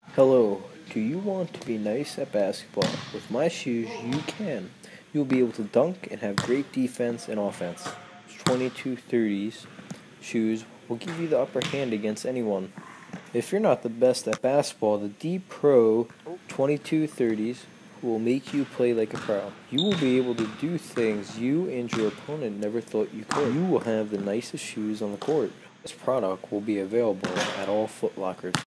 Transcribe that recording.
Hello, do you want to be nice at basketball? With my shoes, you can. You'll be able to dunk and have great defense and offense. 2230s shoes will give you the upper hand against anyone. If you're not the best at basketball, the D Pro 2230s will make you play like a pro. You will be able to do things you and your opponent never thought you could. You will have the nicest shoes on the court. This product will be available at all Foot Lockers.